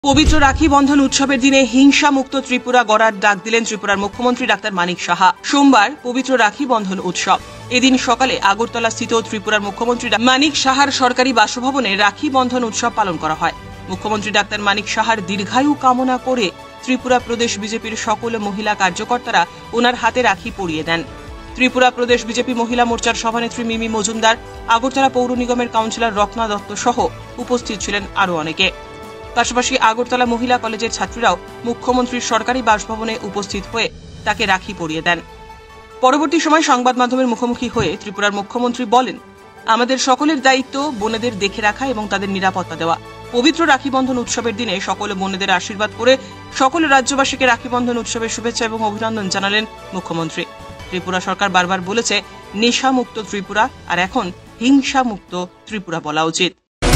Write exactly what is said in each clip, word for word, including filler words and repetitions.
পবিত্র রাখি বন্ধন উৎসবের দিনে হিংসা মুক্ত ত্রিপুরা গড়ার ডাক দিলেন ত্রিপুরার মুখ্যমন্ত্রী ডাক্তার মানিক সাহা। সোমবার পবিত্র রাখি বন্ধন উৎসব। এদিন সকালে আগরতলা স্থিত ত্রিপুরার মুখ্যমন্ত্রী মানিক সাহার সরকারি বাসভবনে রাখি বন্ধন উৎসব পালন করা হয়। মুখ্যমন্ত্রী ডাক্তার মানিক সাহার দীর্ঘায়ু কামনা করে ত্রিপুরা প্রদেশ বিজেপির সকল মহিলা কার্যকর্তারা ওনার হাতে রাখি পরিয়ে দেন। ত্রিপুরা প্রদেশ বিজেপি মহিলা মোর্চার সভানেত্রী মিমি মজুমদার, আগরতলা পৌর নিগমের কাউন্সিলর রত্না দত্ত সহ উপস্থিত ছিলেন আরও অনেকে। পাশাপাশি আগরতলা মহিলা কলেজের ছাত্রীরাও মুখ্যমন্ত্রীর সরকারি বাসভবনে উপস্থিত হয়ে তাকে রাখি পরিয়ে দেন। পরবর্তী সময় সংবাদ মাধ্যমের মুখোমুখি হয়ে ত্রিপুরার মুখ্যমন্ত্রী বলেন, আমাদের সকলের দায়িত্ব বোনেদের দেখে রাখা এবং তাদের নিরাপত্তা দেওয়া। পবিত্র রাখি বন্ধন উৎসবের দিনে সকলে বোনেদের আশীর্বাদ করে সকল রাজ্যবাসীকে রাখি বন্ধন উৎসবের শুভেচ্ছা এবং অভিনন্দন জানালেন মুখ্যমন্ত্রী। ত্রিপুরা সরকার বারবার বলেছে নেশামুক্ত ত্রিপুরা, আর এখন হিংসা মুক্ত ত্রিপুরা বলা উচিত।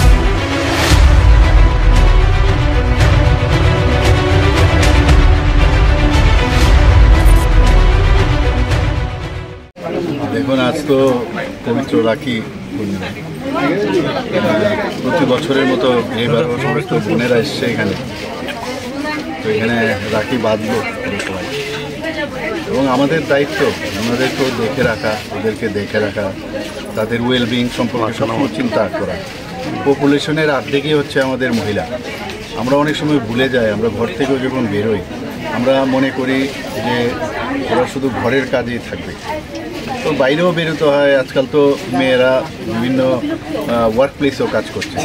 দেখুন, আজ তো পবিত্র রাখি পূর্ণিমা। প্রতি বছরের মতো এবারও সমস্ত বোনেরা এসছে এখানে, তো এখানে রাখি বাঁধবো সবাই, এবং আমাদের দায়িত্ব আমাদেরকেও দেখে রাখা, ওদেরকে দেখে রাখা, তাদের ওয়েলবিং সম্পর্কে সবসময় চিন্তা করা। পপুলেশনের অর্ধেকই হচ্ছে আমাদের মহিলা। আমরা অনেক সময় ভুলে যাই, আমরা ঘর থেকেও যখন বেরোই আমরা মনে করি যে ওরা শুধু ঘরের কাজেই থাকবে, তো বাইরেও বেরোতে হয়। আজকাল তো মেয়েরা বিভিন্ন ওয়ার্ক প্লেসেও কাজ করছে,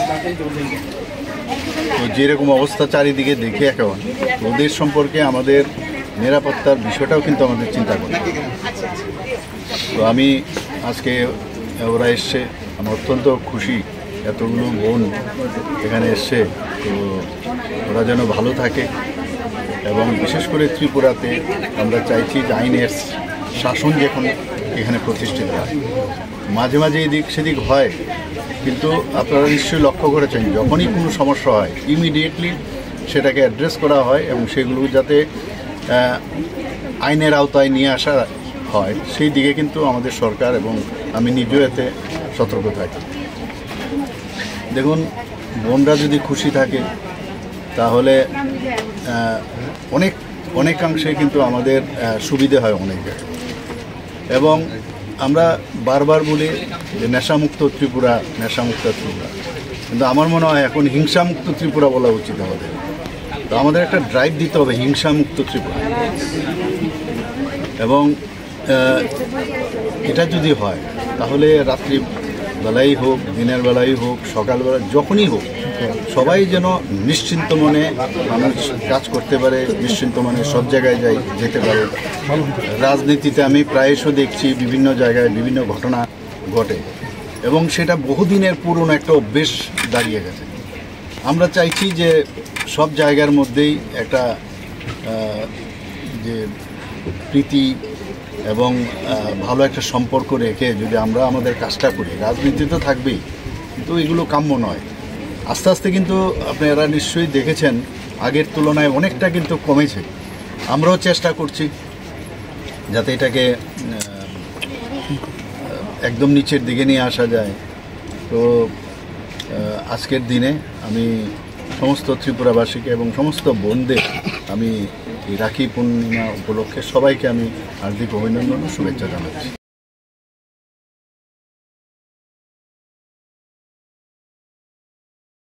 তো যেরকম অবস্থা চারিদিকে দেখে এখন ওদের সম্পর্কে আমাদের নিরাপত্তার বিষয়টাও কিন্তু আমাদের চিন্তা করতে হবে। তো আমি আজকে ওরা এসছে, আমি অত্যন্ত খুশি এতগুলো বোন এখানে এসছে, তো ওরা যেন ভালো থাকে। এবং বিশেষ করে ত্রিপুরাতে আমরা চাইছি যে আইনের শাসন যখন এখানে প্রতিষ্ঠিত হয়, মাঝে মাঝে এদিক সেদিক হয়, কিন্তু আপনারা নিশ্চয়ই লক্ষ্য করেছেন যখনই কোনো সমস্যা হয় ইমিডিয়েটলি সেটাকে অ্যাড্রেস করা হয় এবং সেগুলো যাতে আইনের আওতায় নিয়ে আসা হয় সেই দিকে কিন্তু আমাদের সরকার এবং আমি নিজেও এতে সতর্ক থাকি। দেখুন, বোনরা যদি খুশি থাকে তাহলে অনেক অনেকাংশে কিন্তু আমাদের সুবিধে হয় অনেক জায়গায়। এবং আমরা বারবার বলি যে নেশামুক্ত ত্রিপুরা, নেশামুক্ত ত্রিপুরা, কিন্তু আমার মনে হয় এখন হিংসামুক্ত ত্রিপুরা বলা উচিত আমাদের। তো আমাদের একটা ড্রাইভ দিতে হবে হিংসামুক্ত ত্রিপুরা, এবং এটা যদি হয় তাহলে রাত্রি বেলাই হোক, দিনের বেলাই হোক, সকালবেলা যখনই হোক, সবাই যেন নিশ্চিন্ত মনে মানুষ কাজ করতে পারে, নিশ্চিন্ত মনে সব জায়গায় যাই যেতে পারে। রাজনীতিতে আমি প্রায়শই দেখছি বিভিন্ন জায়গায় বিভিন্ন ঘটনা ঘটে, এবং সেটা বহুদিনের পুরনো একটা অভ্যেস দাঁড়িয়ে গেছে। আমরা চাইছি যে সব জায়গার মধ্যেই একটা যে প্রীতি এবং ভালো একটা সম্পর্ক রেখে যদি আমরা আমাদের কাজটা করি, রাজনীতি তো থাকবেই, কিন্তু এগুলো কাম্য নয়। আস্তে আস্তে কিন্তু আপনারা নিশ্চয়ই দেখেছেন আগের তুলনায় অনেকটা কিন্তু কমেছে। আমরাও চেষ্টা করছি যাতে এটাকে একদম নিচের দিকে নিয়ে আসা যায়। তো আজকের দিনে আমি সমস্ত ত্রিপুরাবাসীকে এবং সমস্ত বোনদের আমি এই রাখি পূর্ণিমা উপলক্ষে সবাইকে আমি হার্দিক অভিনন্দন ও শুভেচ্ছা জানাচ্ছি।